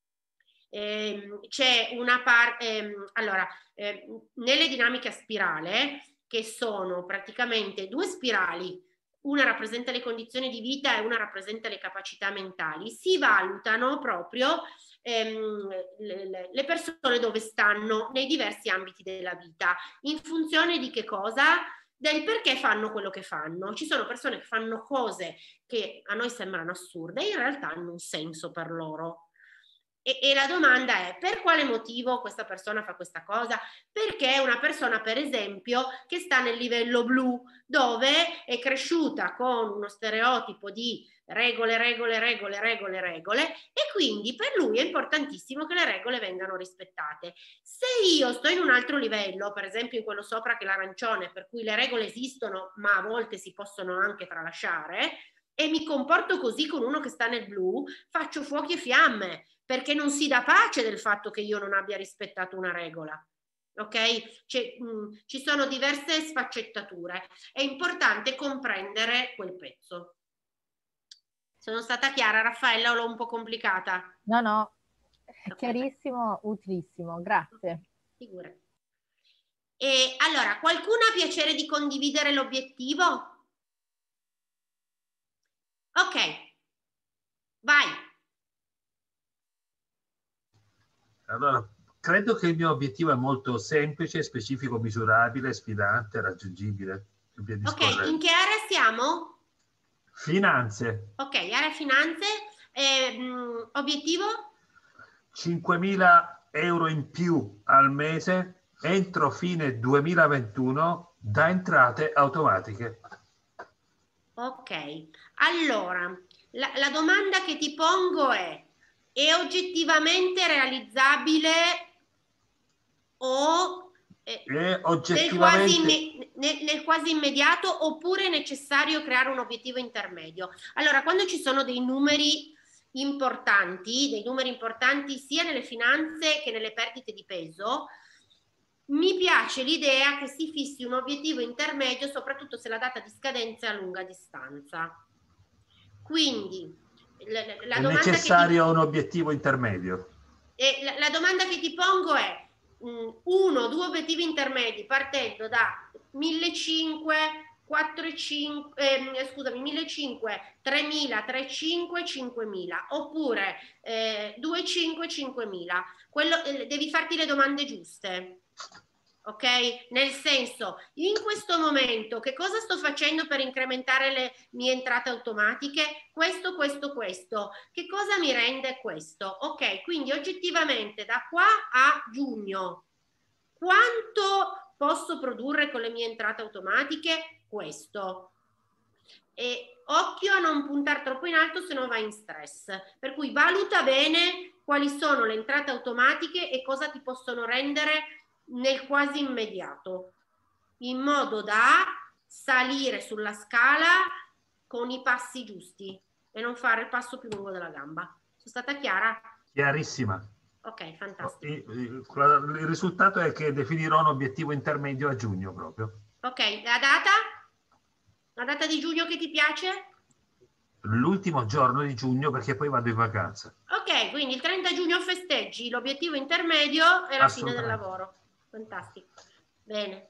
C'è una parte, nelle dinamiche a spirale, che sono praticamente 2 spirali, una rappresenta le condizioni di vita e una rappresenta le capacità mentali, si valutano proprio le persone dove stanno nei diversi ambiti della vita, in funzione di che cosa? Del perché fanno quello che fanno. Ci sono persone che fanno cose che a noi sembrano assurde e in realtà hanno un senso per loro. E la domanda è: per quale motivo questa persona fa questa cosa? Perché è una persona, per esempio, che sta nel livello blu, dove è cresciuta con uno stereotipo di regole, e quindi per lui è importantissimo che le regole vengano rispettate. Se io sto in un altro livello, per esempio in quello sopra che è l'arancione, per cui le regole esistono ma a volte si possono anche tralasciare, e mi comporto così con uno che sta nel blu, faccio fuochi e fiamme, perché non si dà pace del fatto che io non abbia rispettato una regola. Ok? Ci sono diverse sfaccettature. È importante comprendere quel pezzo. Sono stata chiara, Raffaella, o l'ho un po' complicata? No, no, è chiarissimo, utilissimo, grazie. Figurati. E allora, qualcuno ha piacere di condividere l'obiettivo? Ok, vai. Allora, credo che il mio obiettivo è molto semplice, specifico, misurabile, sfidante, raggiungibile. Ok, in che area siamo? Finanze. Ok, area finanze. Obiettivo? 5.000 euro in più al mese entro fine 2021 da entrate automatiche. Ok, allora, la domanda che ti pongo è oggettivamente realizzabile o oggettivamente nel quasi immediato, oppure è necessario creare un obiettivo intermedio? Allora, quando ci sono dei numeri importanti, dei numeri importanti sia nelle finanze che nelle perdite di peso, mi piace l'idea che si fissi un obiettivo intermedio, soprattutto se la data di scadenza è a lunga distanza. Quindi la è domanda necessario un obiettivo intermedio. La domanda che ti pongo è 1 o 2 obiettivi intermedi partendo da 1.500, 1.500, 3.000, 3.500, 5.000 oppure 2.500, 5.000. Devi farti le domande giuste. Ok? Nel senso, in questo momento che cosa sto facendo per incrementare le mie entrate automatiche? Questo. Che cosa mi rende questo? Ok, quindi oggettivamente da qua a giugno quanto posso produrre con le mie entrate automatiche? Questo. E occhio a non puntare troppo in alto, se no vai in stress. Per cui valuta bene quali sono le entrate automatiche e cosa ti possono rendere nel quasi immediato, in modo da salire sulla scala con i passi giusti e non fare il passo più lungo della gamba. Sono stata chiara? Chiarissima. Ok, fantastico. Il risultato è che definirò un obiettivo intermedio a giugno proprio. Ok, la data? La data di giugno che ti piace? L'ultimo giorno di giugno, perché poi vado in vacanza. Ok, quindi il 30 giugno festeggi l'obiettivo intermedio e la fine del lavoro. Fantastico. Bene.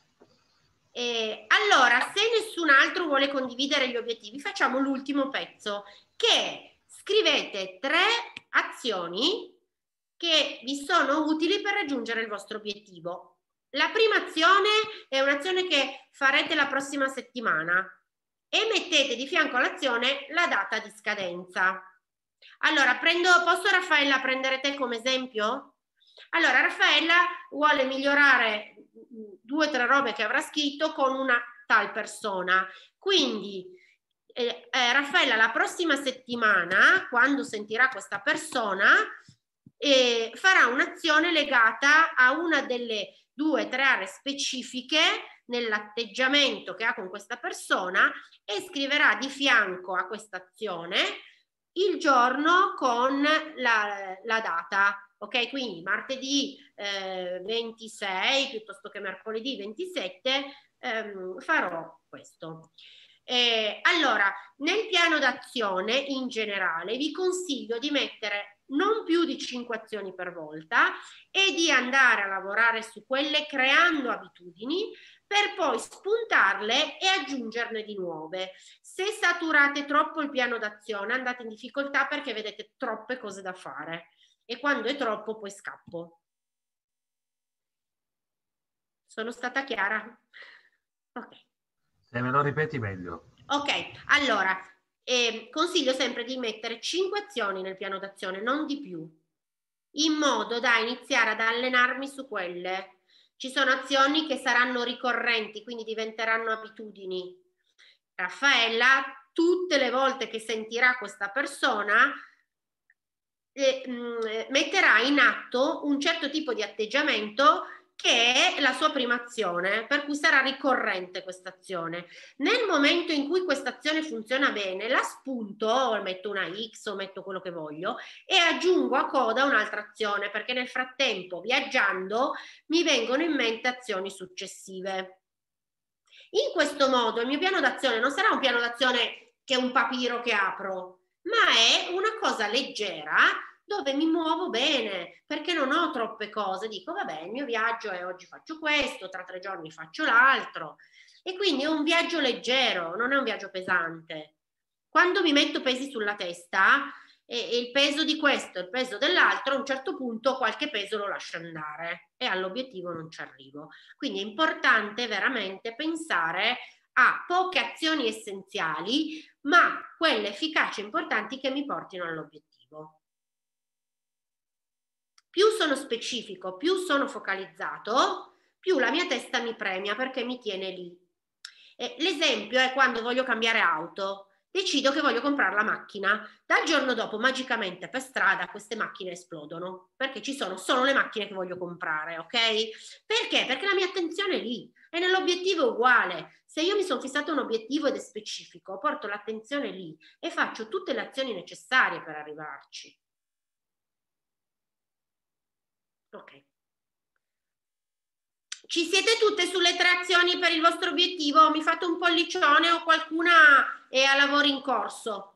Allora, se nessun altro vuole condividere gli obiettivi, facciamo l'ultimo pezzo, che scrivete 3 azioni che vi sono utili per raggiungere il vostro obiettivo. La prima azione è un'azione che farete la prossima settimana e mettete di fianco all'azione la data di scadenza. Allora, posso Raffaella prendere te come esempio? Allora, Raffaella vuole migliorare 2 o 3 robe che avrà scritto con una tal persona. Quindi, Raffaella, la prossima settimana, quando sentirà questa persona, farà un'azione legata a una delle 2 o 3 aree specifiche nell'atteggiamento che ha con questa persona e scriverà di fianco a questa azione il giorno con la data. Ok, quindi martedì 26 piuttosto che mercoledì 27 farò questo. Allora, nel piano d'azione in generale vi consiglio di mettere non più di 5 azioni per volta e di andare a lavorare su quelle creando abitudini per poi spuntarle e aggiungerne di nuove. Se saturate troppo il piano d'azione andate in difficoltà perché vedete troppe cose da fare e quando è troppo poi scappo. Sono stata chiara? Ok. Se me lo ripeti meglio. Ok, allora consiglio sempre di mettere 5 azioni nel piano d'azione, non di più, in modo da iniziare ad allenarmi su quelle. Ci sono azioni che saranno ricorrenti, quindi diventeranno abitudini. Raffaella, tutte le volte che sentirà questa persona, metterà in atto un certo tipo di atteggiamento che è la sua prima azione, per cui sarà ricorrente questa azione. Nel momento in cui questa azione funziona bene, la spunto, o metto una X o metto quello che voglio e aggiungo a coda un'altra azione, perché nel frattempo, viaggiando, mi vengono in mente azioni successive. In questo modo il mio piano d'azione non sarà un piano d'azione che è un papiro che apro, ma è una cosa leggera dove mi muovo bene, perché non ho troppe cose. Dico, vabbè, il mio viaggio è oggi faccio questo, tra 3 giorni faccio l'altro. E quindi è un viaggio leggero, non è un viaggio pesante. Quando mi metto pesi sulla testa, e il peso di questo, il peso dell'altro, a un certo punto qualche peso lo lascio andare e all'obiettivo non ci arrivo. Quindi è importante veramente pensare a poche azioni essenziali, ma quelle efficaci e importanti che mi portino all'obiettivo. Più sono specifico, più sono focalizzato, più la mia testa mi premia perché mi tiene lì. L'esempio è quando voglio cambiare auto. decido che voglio comprare la macchina. Dal giorno dopo, magicamente, per strada, queste macchine esplodono, perché ci sono solo le macchine che voglio comprare, ok? Perché? Perché la mia attenzione è lì, e nell'obiettivo è uguale. Se io mi sono fissato un obiettivo ed è specifico, porto l'attenzione lì e faccio tutte le azioni necessarie per arrivarci. Ok. Ci siete tutte sulle 3 azioni per il vostro obiettivo? Mi fate un pollicione o qualcuna è a lavoro in corso?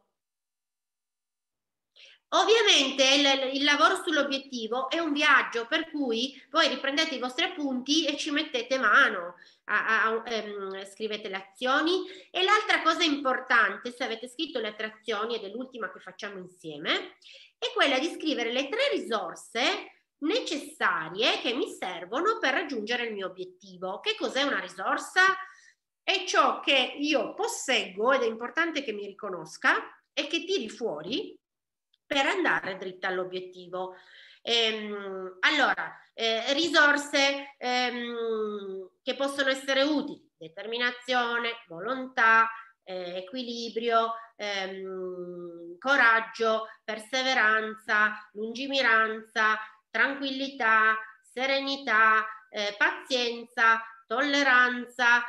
Ovviamente il lavoro sull'obiettivo è un viaggio, per cui voi riprendete i vostri appunti e ci mettete mano, scrivete le azioni. E l'altra cosa importante, se avete scritto le 3 azioni, ed è l'ultima che facciamo insieme, è quella di scrivere le 3 risorse necessarie che mi servono per raggiungere il mio obiettivo. Che cos'è una risorsa? È ciò che io posseggo, ed è importante che mi riconosca e che tiri fuori per andare dritta all'obiettivo. Allora, risorse che possono essere utili: determinazione, volontà, equilibrio, coraggio, perseveranza, lungimiranza, tranquillità, serenità, pazienza, tolleranza,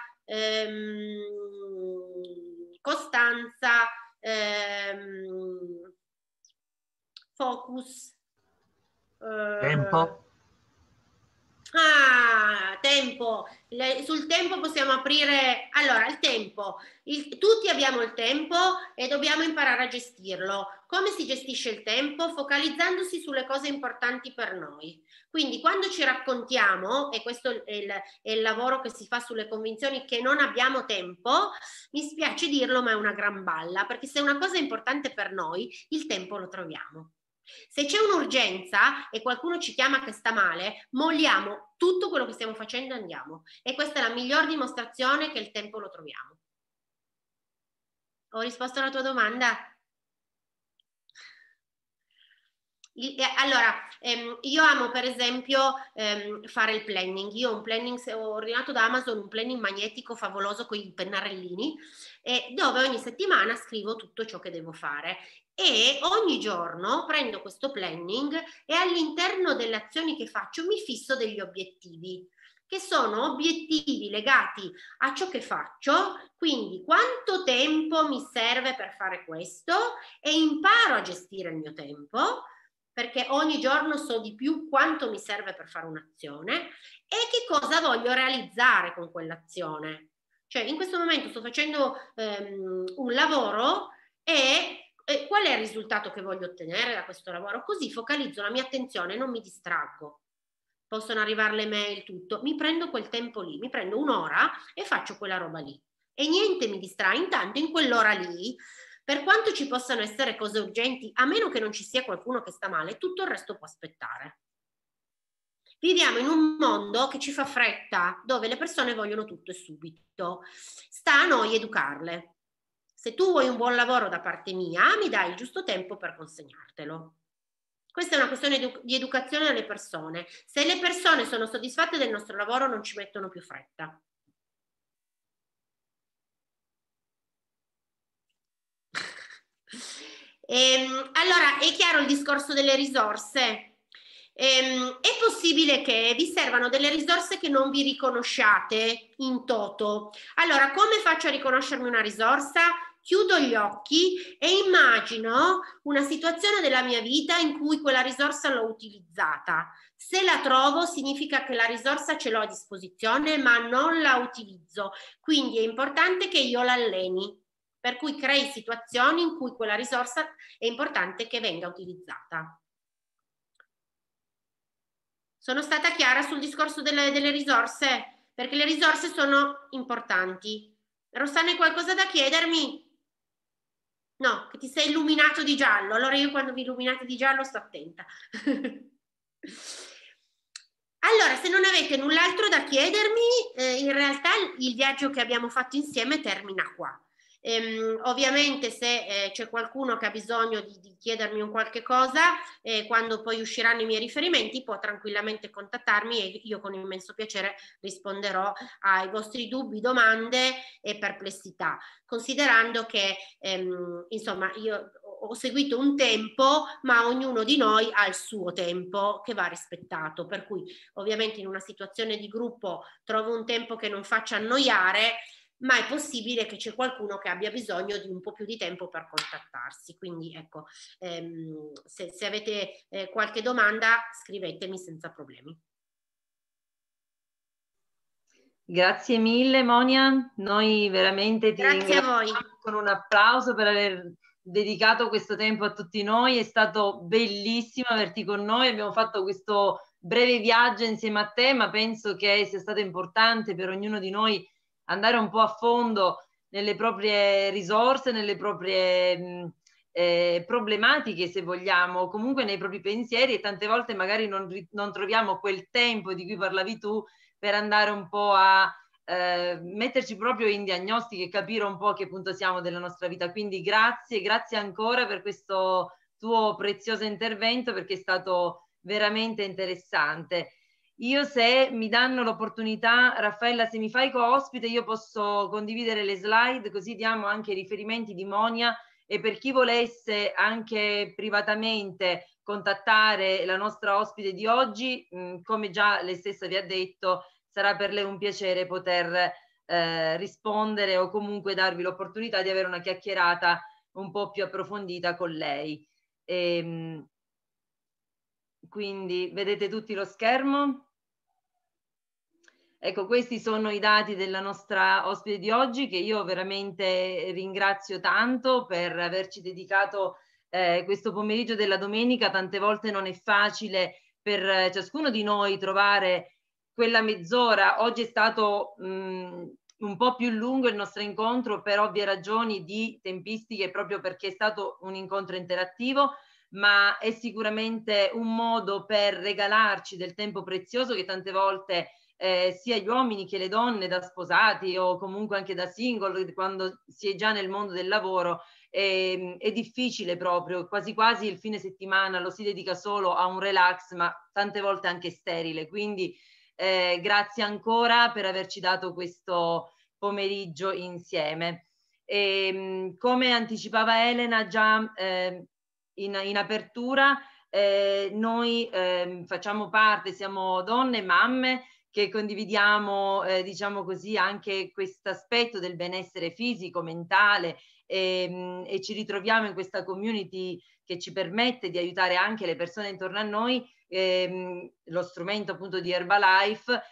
costanza, focus. Tempo. Tempo. Sul tempo possiamo aprire. Allora, il tempo. Tutti abbiamo il tempo e dobbiamo imparare a gestirlo. Come si gestisce il tempo? Focalizzandosi sulle cose importanti per noi. Quindi quando ci raccontiamo, e questo è il lavoro che si fa sulle convinzioni, che non abbiamo tempo, mi spiace dirlo, ma è una gran balla, perché se è una cosa importante per noi, il tempo lo troviamo. Se c'è un'urgenza e qualcuno ci chiama che sta male, molliamo tutto quello che stiamo facendo e andiamo. E questa è la miglior dimostrazione che il tempo lo troviamo. Ho risposto alla tua domanda? Allora, io amo per esempio fare il planning. Io ho un planning, ho ordinato da Amazon un planning magnetico favoloso con i pennarellini, dove ogni settimana scrivo tutto ciò che devo fare. E ogni giorno prendo questo planning e all'interno delle azioni che faccio mi fisso degli obiettivi, che sono obiettivi legati a ciò che faccio, quindi quanto tempo mi serve per fare questo, e imparo a gestire il mio tempo, perché ogni giorno so di più quanto mi serve per fare un'azione e che cosa voglio realizzare con quell'azione. Cioè, in questo momento sto facendo un lavoro e qual è il risultato che voglio ottenere da questo lavoro? Così focalizzo la mia attenzione e non mi distraggo. Possono arrivare le mail, tutto. Mi prendo quel tempo lì, mi prendo un'ora e faccio quella roba lì. E niente mi distrae. Intanto in quell'ora lì, per quanto ci possano essere cose urgenti, a meno che non ci sia qualcuno che sta male, tutto il resto può aspettare. Viviamo in un mondo che ci fa fretta, dove le persone vogliono tutto e subito. Sta a noi educarle. Se tu vuoi un buon lavoro da parte mia, mi dai il giusto tempo per consegnartelo. Questa è una questione di educazione alle persone. Se le persone sono soddisfatte del nostro lavoro, non ci mettono più fretta. Allora, è chiaro il discorso delle risorse? È possibile che vi servano delle risorse che non vi riconosciate in toto. Allora, come faccio a riconoscermi una risorsa? Chiudo gli occhi e immagino una situazione della mia vita in cui quella risorsa l'ho utilizzata. Se la trovo, significa che la risorsa ce l'ho a disposizione, ma non la utilizzo. Quindi è importante che io l'alleni. Per cui crei situazioni in cui quella risorsa è importante che venga utilizzata. Sono stata chiara sul discorso delle risorse? Perché le risorse sono importanti. Rossana, hai qualcosa da chiedermi? No, che ti sei illuminato di giallo. Allora io quando vi illuminate di giallo sto attenta. Allora, se non avete null'altro da chiedermi, in realtà il viaggio che abbiamo fatto insieme termina qua. Ovviamente se c'è qualcuno che ha bisogno di chiedermi un qualche cosa, quando poi usciranno i miei riferimenti può tranquillamente contattarmi e io con immenso piacere risponderò ai vostri dubbi, domande e perplessità, considerando che insomma io ho seguito un tempo, ma ognuno di noi ha il suo tempo che va rispettato, per cui ovviamente in una situazione di gruppo trovo un tempo che non faccia annoiare, ma è possibile che c'è qualcuno che abbia bisogno di un po' più di tempo per contattarsi. Quindi ecco, se avete qualche domanda scrivetemi senza problemi. Grazie mille Monia, noi veramente ti Grazie a voi. Con un applauso per aver dedicato questo tempo a tutti noi, è stato bellissimo averti con noi, abbiamo fatto questo breve viaggio insieme a te, ma penso che sia stato importante per ognuno di noi andare un po' a fondo nelle proprie risorse, nelle proprie problematiche, se vogliamo, comunque nei propri pensieri, e tante volte magari non troviamo quel tempo di cui parlavi tu per andare un po' a metterci proprio in diagnostica e capire un po' a che punto siamo della nostra vita. Quindi grazie ancora per questo tuo prezioso intervento, perché è stato veramente interessante. Io, se mi danno l'opportunità, Raffaella, se mi fai co-ospite, io posso condividere le slide, così diamo anche i riferimenti di Monia, e per chi volesse anche privatamente contattare la nostra ospite di oggi, come già lei stessa vi ha detto, sarà per lei un piacere poter rispondere o comunque darvi l'opportunità di avere una chiacchierata un po' più approfondita con lei. Quindi vedete tutti lo schermo? Ecco, questi sono i dati della nostra ospite di oggi, che io veramente ringrazio tanto per averci dedicato questo pomeriggio della domenica. Tante volte non è facile per ciascuno di noi trovare quella mezz'ora. Oggi è stato un po' più lungo il nostro incontro per ovvie ragioni di tempistiche, proprio perché è stato un incontro interattivo, ma è sicuramente un modo per regalarci del tempo prezioso che tante volte sia gli uomini che le donne, da sposati o comunque anche da single, quando si è già nel mondo del lavoro, è difficile proprio, quasi quasi il fine settimana lo si dedica solo a un relax, ma tante volte anche sterile. Quindi grazie ancora per averci dato questo pomeriggio insieme. Come anticipava Elena già in apertura, noi facciamo parte, siamo donne, mamme, che condividiamo, diciamo così, anche questo aspetto del benessere fisico, mentale, e ci ritroviamo in questa community che ci permette di aiutare anche le persone intorno a noi, lo strumento appunto di Herbalife.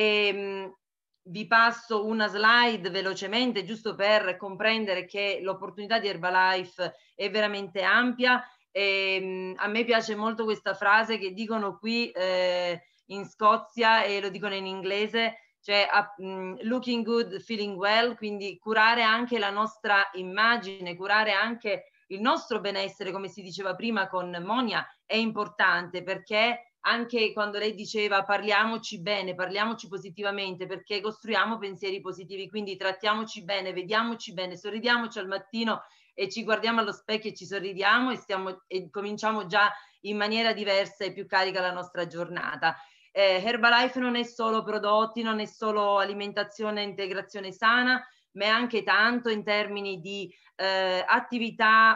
Vi passo una slide velocemente, giusto per comprendere che l'opportunità di Herbalife è veramente ampia. A me piace molto questa frase che dicono qui in Scozia, e lo dicono in inglese, cioè looking good, feeling well, quindi curare anche la nostra immagine, curare anche il nostro benessere, come si diceva prima con Monia, è importante, perché anche quando lei diceva parliamoci bene, parliamoci positivamente, perché costruiamo pensieri positivi, quindi trattiamoci bene, vediamoci bene, sorridiamoci al mattino e ci guardiamo allo specchio e ci sorridiamo e cominciamo già in maniera diversa e più carica la nostra giornata. Herbalife non è solo prodotti, non è solo alimentazione e integrazione sana, ma è anche tanto in termini di attività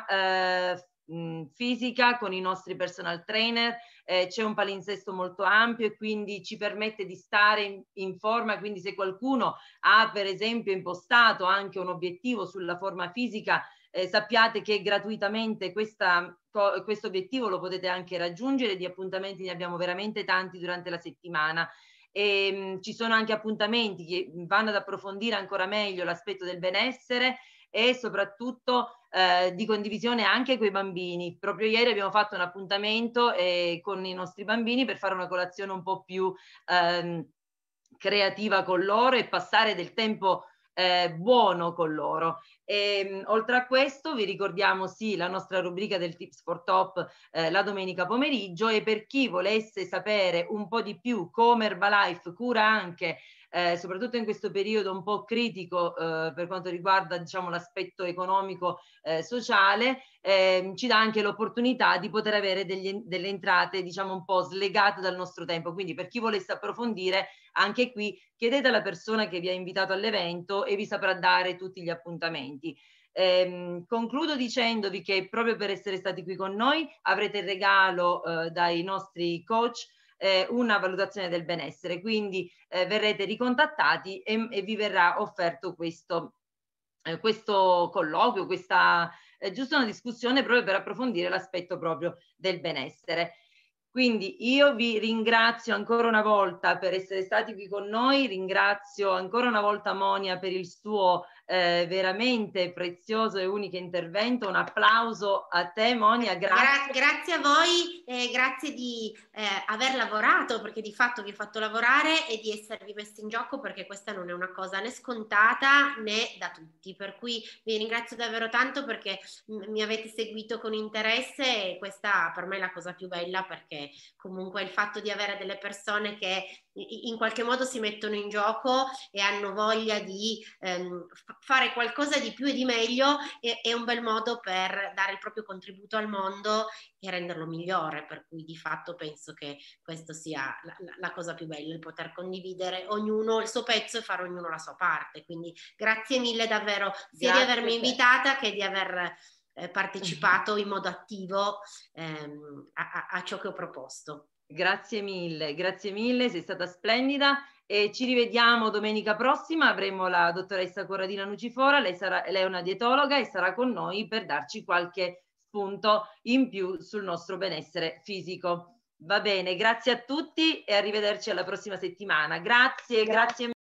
fisica con i nostri personal trainer. C'è un palinsesto molto ampio e quindi ci permette di stare in forma. Quindi se qualcuno ha per esempio impostato anche un obiettivo sulla forma fisica, sappiate che gratuitamente questo obiettivo lo potete anche raggiungere. Di appuntamenti ne abbiamo veramente tanti durante la settimana. Ci sono anche appuntamenti che vanno ad approfondire ancora meglio l'aspetto del benessere e soprattutto di condivisione anche con i bambini. Proprio ieri abbiamo fatto un appuntamento con i nostri bambini per fare una colazione un po' più creativa con loro e passare del tempo buono con loro. Oltre a questo vi ricordiamo sì la nostra rubrica del Tips for Top la domenica pomeriggio, e per chi volesse sapere un po' di più come Herbalife cura anche soprattutto in questo periodo un po' critico per quanto riguarda, diciamo, l'aspetto economico sociale, ci dà anche l'opportunità di poter avere delle entrate, diciamo, un po' slegate dal nostro tempo. Quindi per chi volesse approfondire, anche qui chiedete alla persona che vi ha invitato all'evento e vi saprà dare tutti gli appuntamenti. Concludo dicendovi che proprio per essere stati qui con noi avrete il regalo dai nostri coach, una valutazione del benessere, quindi verrete ricontattati e vi verrà offerto questo colloquio, questa giusto una discussione proprio per approfondire l'aspetto proprio del benessere. Quindi io vi ringrazio ancora una volta per essere stati qui con noi, ringrazio ancora una volta Monia per il suo veramente prezioso e unico intervento. Un applauso a te Monia, grazie. Grazie a voi, grazie di aver lavorato, perché di fatto vi ho fatto lavorare, e di esservi messi in gioco, perché questa non è una cosa né scontata né da tutti, per cui vi ringrazio davvero tanto perché mi avete seguito con interesse, e questa per me è la cosa più bella, perché comunque il fatto di avere delle persone che in qualche modo si mettono in gioco e hanno voglia di fare qualcosa di più e di meglio è un bel modo per dare il proprio contributo al mondo e renderlo migliore, per cui di fatto penso che questo sia la cosa più bella, il poter condividere ognuno il suo pezzo e fare ognuno la sua parte. Quindi grazie mille davvero sia di avermi invitata che di aver partecipato in modo attivo a ciò che ho proposto. Grazie mille, sei stata splendida, e ci rivediamo domenica prossima. Avremo la dottoressa Corradina Nucifora, lei è una dietologa e sarà con noi per darci qualche spunto in più sul nostro benessere fisico. Va bene, grazie a tutti e arrivederci alla prossima settimana. Grazie.